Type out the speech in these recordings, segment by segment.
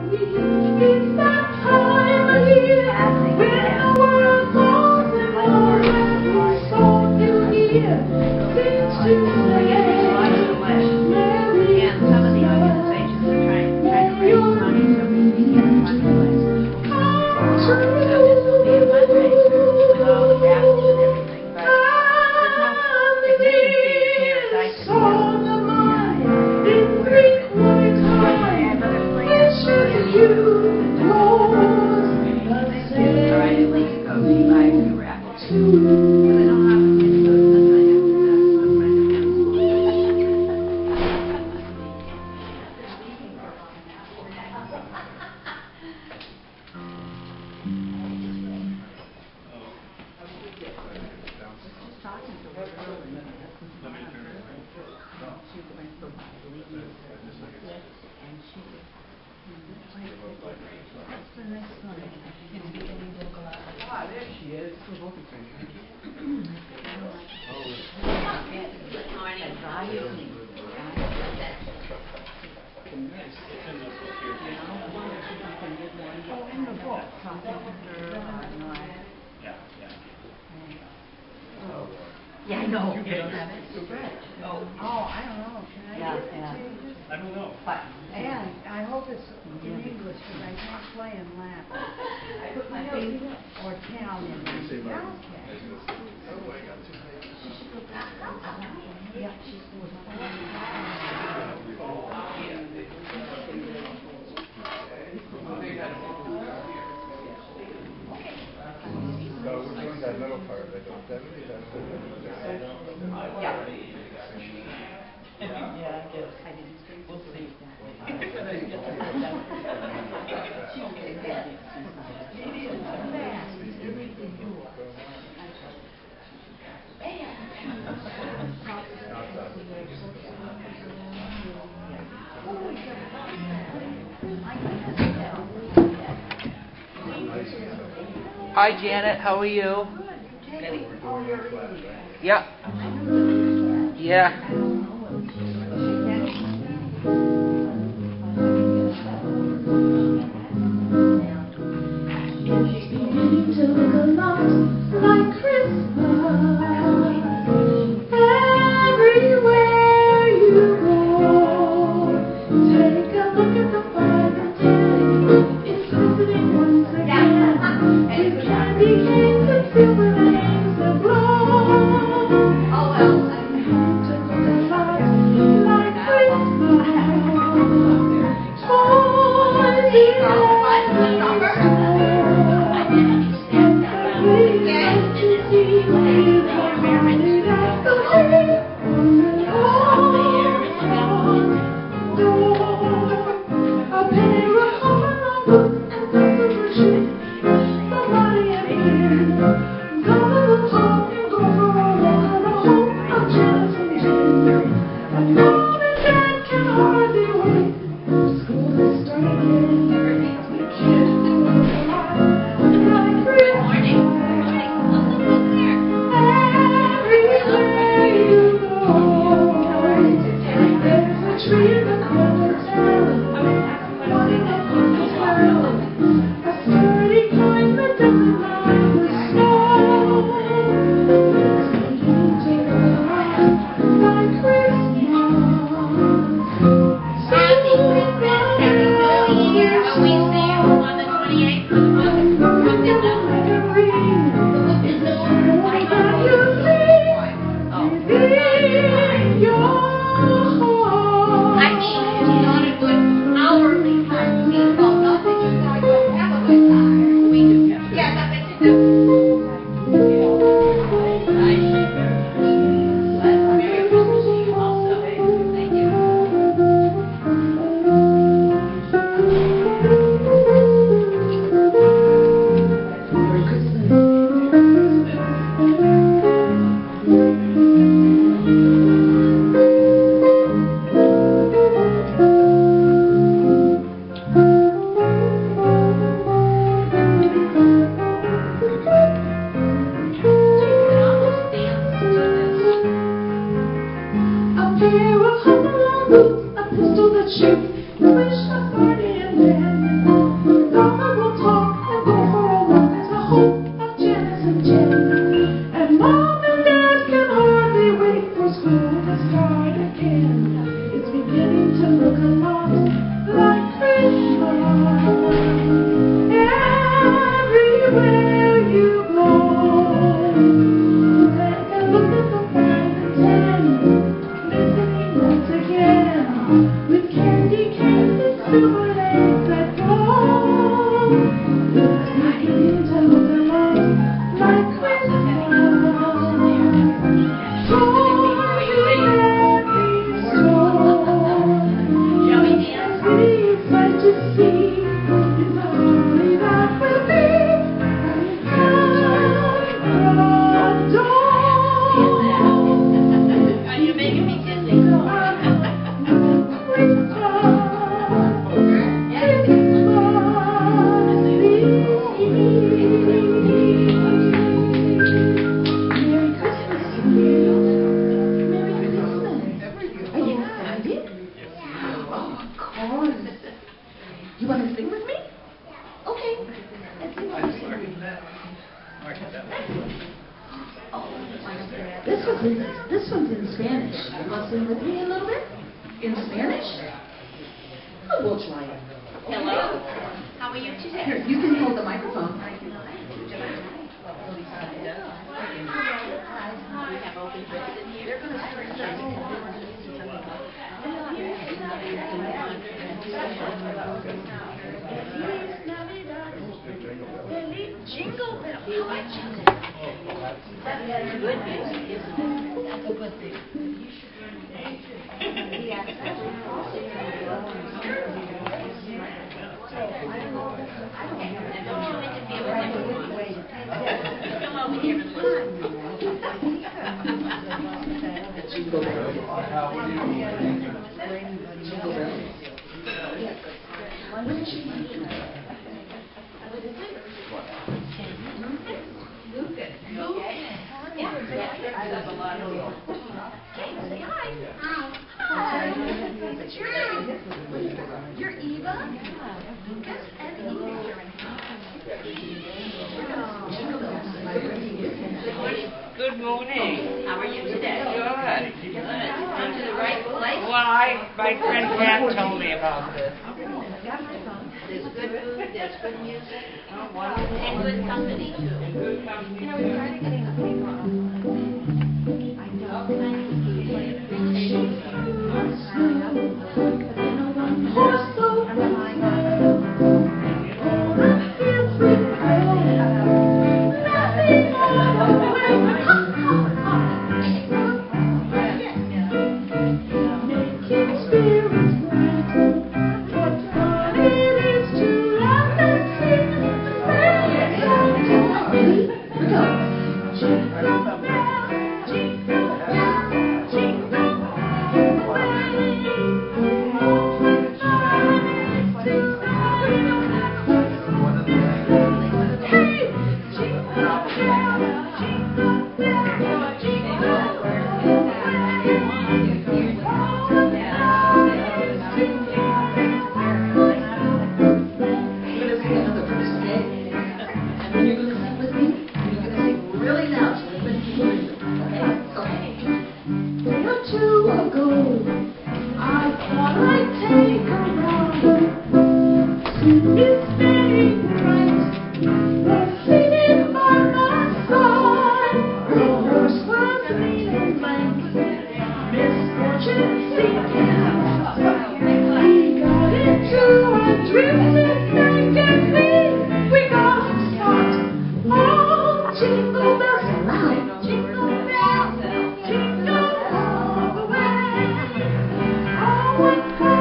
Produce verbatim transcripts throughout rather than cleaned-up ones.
Ah, there she is. Yeah, I know. You don't have it. Oh, oh, I don't know. Can I Yeah, get the yeah. changes? I don't know. But, And I hope it's in English because I can't play in Latin. I put my face. Or Italian. Yeah, okay. Yeah, she's So we're doing that middle part, like seventy, that's Yeah. Yeah, I guess. I didn't think we'll see. Hi Janet, how are you? Yeah. Yeah. Like Christmas, everywhere you go, take a look at the five and ten. It's visiting once again. With candy canes and silver lanes that blow. Oh well, to look at life like Christmas. Toys in every store. A pair of home alone boots, a pistol that shoots, the wish of party and then Mama will talk and go for a walk as I hope of Janice and Jen. And Mom and Dad can hardly wait for school to start again. It's beginning to look a lot like Christmas. Everywhere you go, take a look at the five and ten, listening once again, with candy canes and silver lanes that glow. It's beginning to look a lot like Christmas. So you let me store. It's nice to see it's a story that will be Are you making me dizzy? You want to sing with me? Okay. Let's sing with me. This one's in, this one's in Spanish. You want to sing with me a little bit? In Spanish? Oh, we'll try it. Hello. How are you today? Here, you can hold the microphone. We have open doors in here. Jingle bell. How about jingle? That's good music, isn't it? That's a good thing. And don't you interfere with everyone. Come over here and listen. Jingle bell. Jingle bell. What did you want to do? What is it? Lucas. Lucas. Yeah, that's a lot of people. Okay, say hi. Hi. Hi. What's your name? You're Eva? Lucas and Eva. Good morning. How are you today? Good. Good. Come to the right place? Well, I, my friend Kat told me about this. There's good food, there's good music, and good company too. You know, we started getting a paper off. I know. What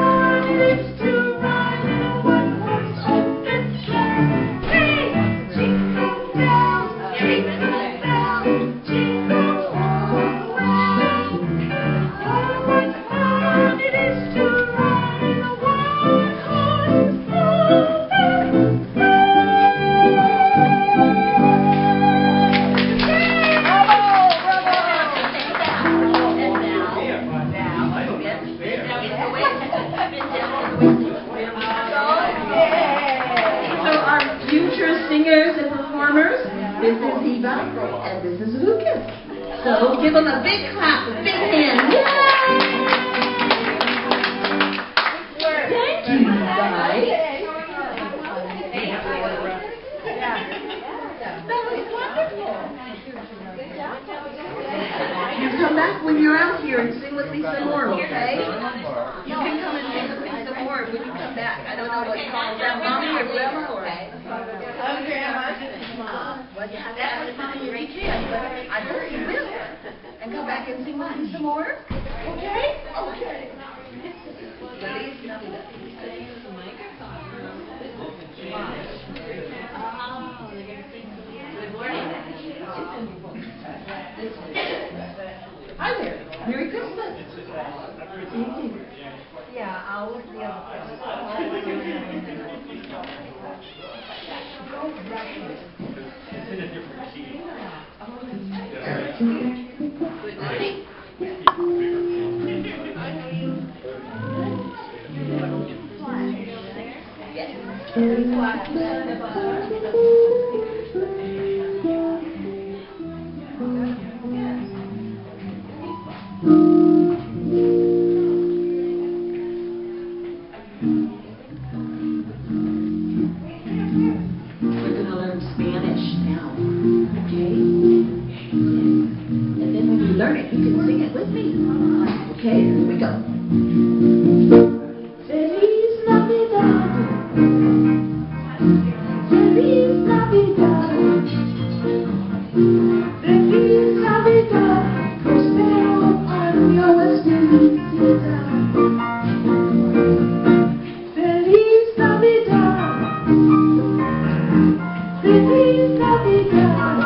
performers. This is Eva, and this is Lucas. So give them a big clap, a big hand. Yay! Thank you, guys. That was wonderful. You come back when you're out here and sing with me some more, okay? You can come and sing with me some more when you come back. I don't know what you call that, mommy or grandma or... Oh, grandma. Well, you have to ask mommy if you can, but I know you will. And come back and sing with me some more? Okay? Okay. Feliz Navidad. Good morning. Hi there. Merry Christmas. Yeah, I'll look the other Good morning. We're going to learn Spanish now, okay? And then when you learn it, you can sing it with me. Okay, here we go. Feliz Navidad. Feliz Navidad. Feliz Navidad. Prospero año es felicidad. Feliz Navidad. Feliz Navidad.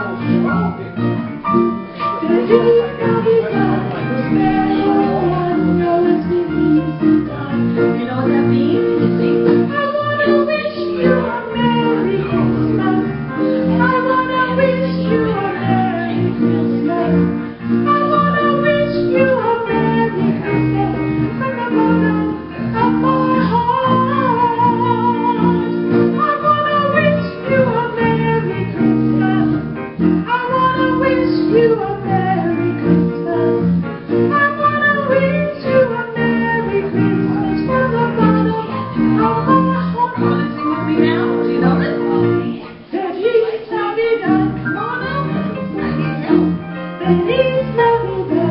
Feliz Navidad. Prospero año es felicidad. You know what that means? You sing, I wanna wish you a Merry Christmas. I wanna wish you a Merry Christmas. I wanna wish you a Merry Christmas from the bottom of my heart. I wanna wish you a Merry Christmas. I wanna wish you a Merry Christmas. I wanna wish you a Merry Christmas from the bottom of my heart. You wanna sing with me now? Do you know this? Feliz Navidad. Come on up. I need help. Feliz Navidad.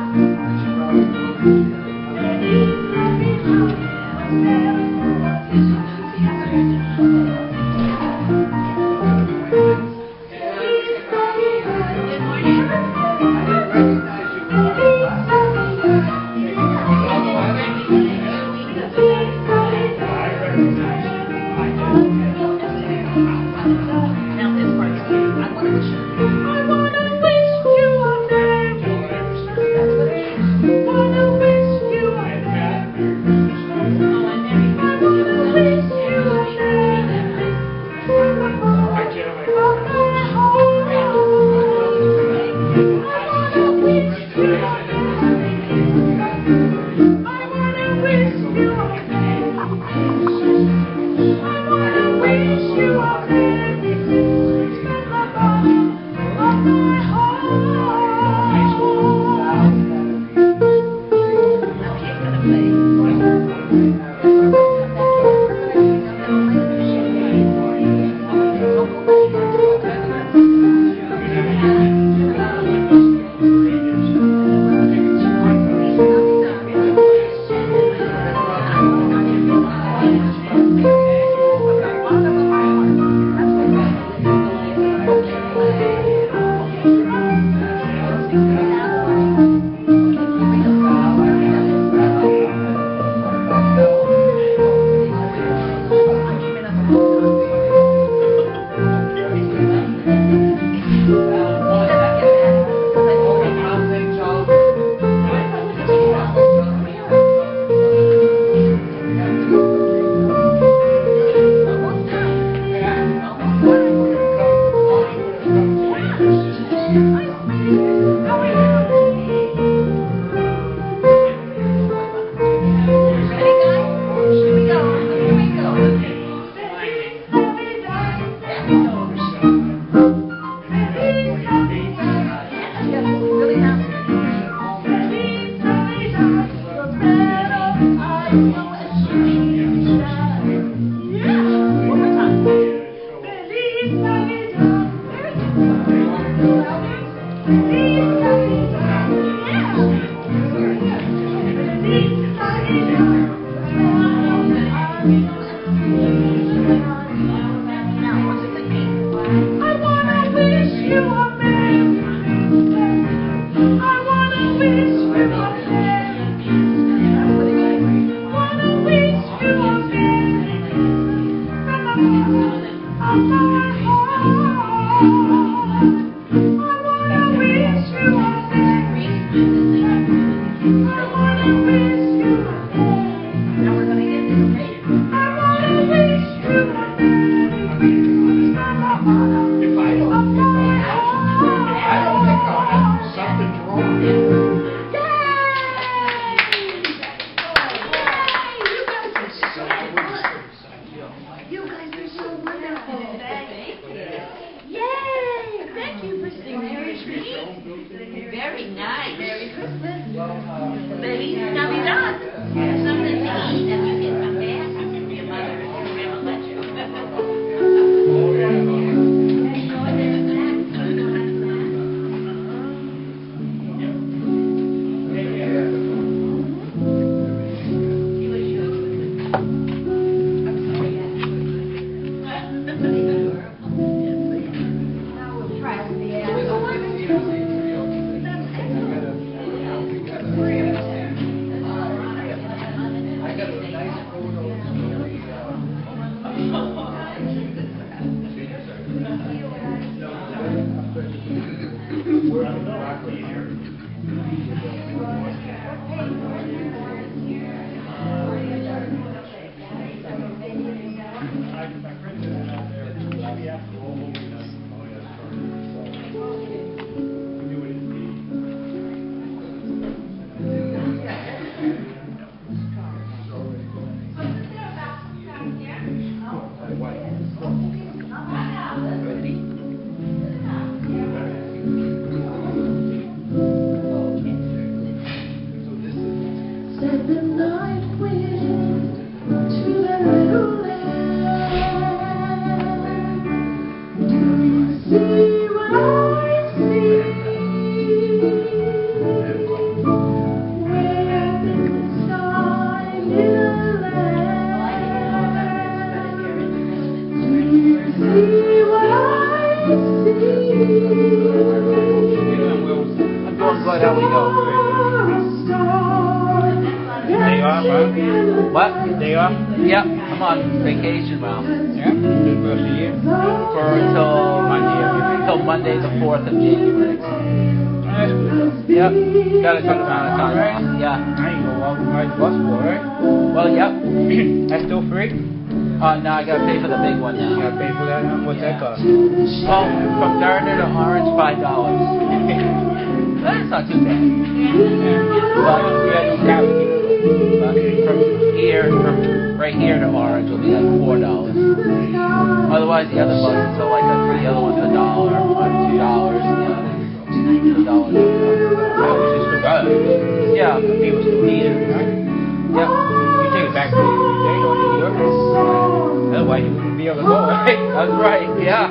Feliz Navidad. Now this part is here. I want to wish you. I want to wish you a Merry Christmas. That's what it is. I want to wish Very nice. Merry Christmas. Feliz Navidad. Have something to eat and you can come back and your mother will never let you. Said the night wind to the little lamb, do you see what I see? Way up in the sky, little lamb, do you see what I see? I'm going good, how we go? Day off, huh? What? Day off? Yep, I'm on vacation, Ralph. Yeah? The first of the year? For until Monday, until Monday the fourth of January. That's good. Yep, got a good amount of time off. Yeah. I ain't go walk ride the bus for it, right? Well, yep. That's still free? Uh, no, I gotta pay for the big one You now. gotta pay for that now? What's that cost? Well, from Gardner to Orange, five dollars. That's not too bad. Well, we had no cow. But from here, from right here to Orange will be like four dollars. Otherwise, the other buses are like a, the other one's a dollar, or two dollars, the other two dollars. That was just too bad. Yeah. He was too needed, right? Yep. You take it back to the day or New York. Otherwise, you wouldn't be able to go, right? That's right. Yeah.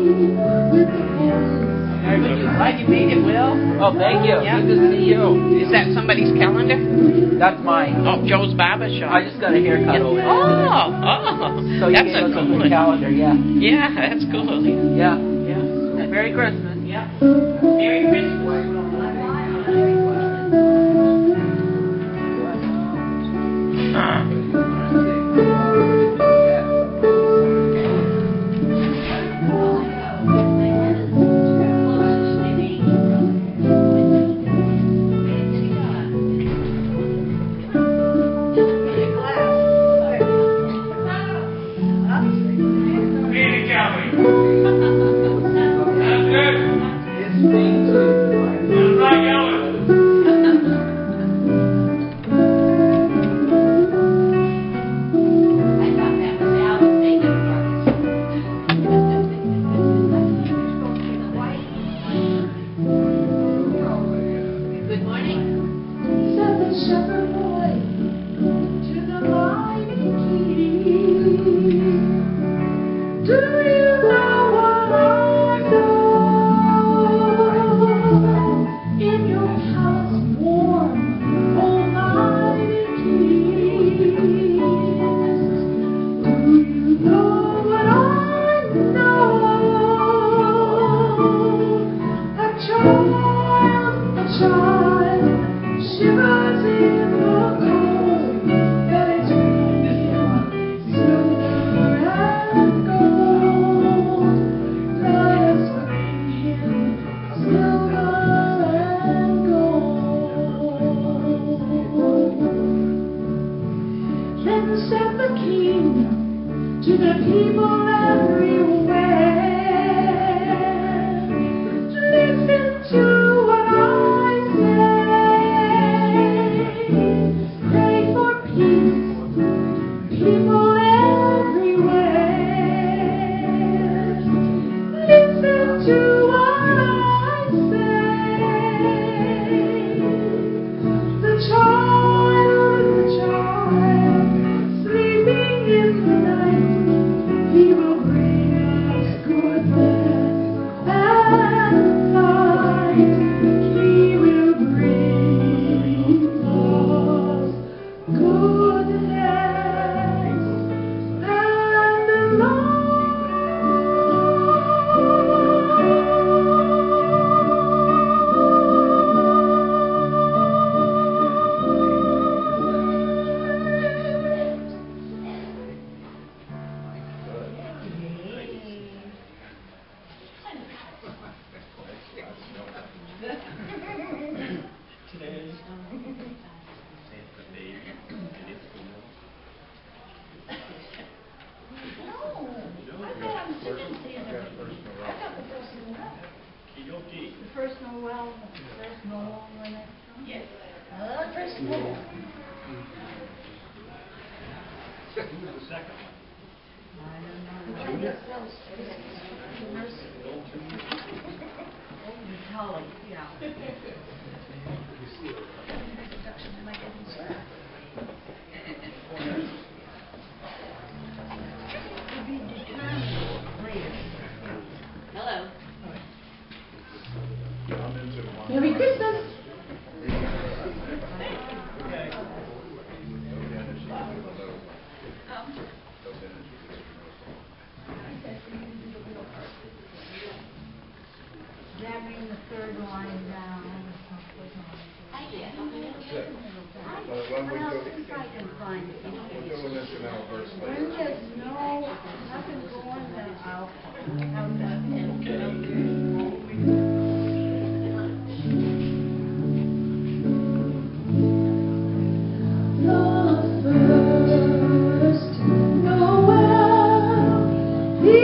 Glad you made it, Will. Oh, thank you. Yeah. Good to see you. Is that somebody's calendar? That's mine. Oh, Joe's Barber Shop. I just got a haircut over there. Oh, oh. So you That's gave a us cool good one. calendar, yeah. Yeah, that's cool. Yeah. Yeah. Merry Christmas. Yeah. Merry Christmas. It's to the people everywhere. Listen to what I say. Pray for peace, people everywhere. Listen to what I say. The child, the child, sleeping in the night, he will bring us goodness and light. He will bring us goodness and light. The first Noel, the first Noel when it comes? Yes. Uh, first Noel. I don't know. Holly, yeah. Introduction to my goodness. To be determined later. Hello. Merry Christmas! Jamming the third line down. Hi, dear. Well, when What we else go, think I can find? we're doing this in our verse When later. there's no, nothing going, then I'll have that. The first Noel, the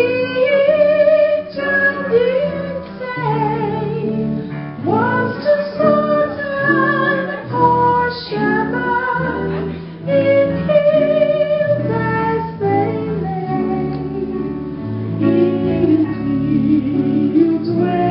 angel did say, was to Santa and the poor shepherd in fields as they lay, in fields where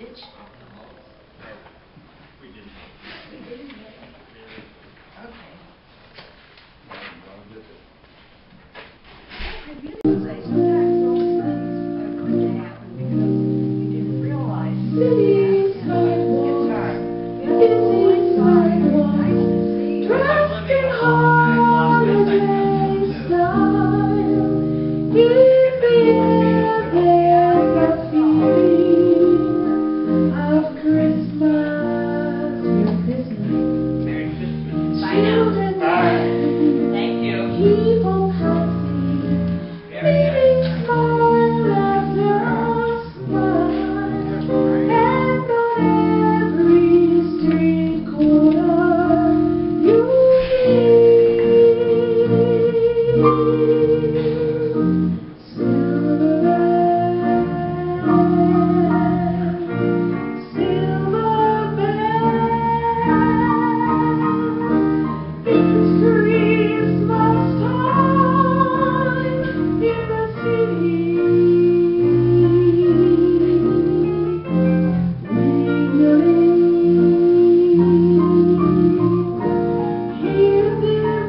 ditch alcohol. We didn't. We didn't get it. Okay. I really say sometimes those things are going to happen because you didn't realize that. City It's hard. busy sidewalk, Nice to see. dressed in holiday style, give me the feeling of Christmas with Christmas. Merry Christmas. Bye now. Children Thank you. keep on passing, leaving smile after smile, and on every street corner you hear silver bells, silver bells. It's Christmas time in the city. Ring-a-ling, hear them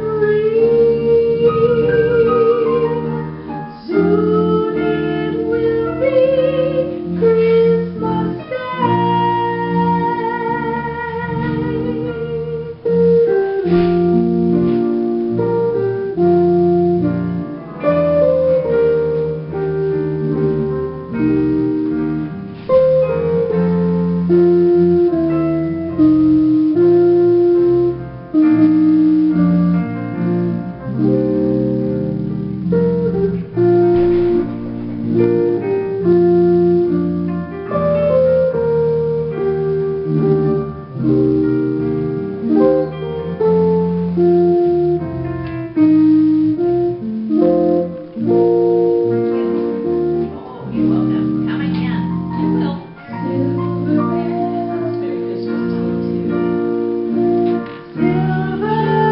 ring. Soon it will be Christmas Oh, you're welcome. Come again. You will. Silver bells, Merry Christmas to you too. Silver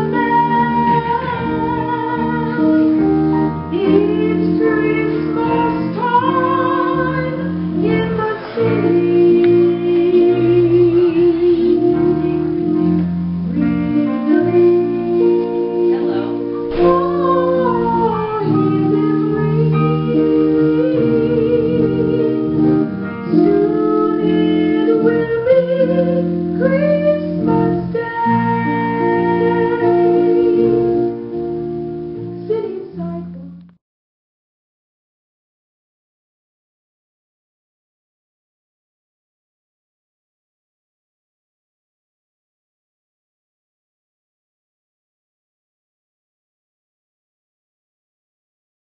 bells, it's Christmas time in the city.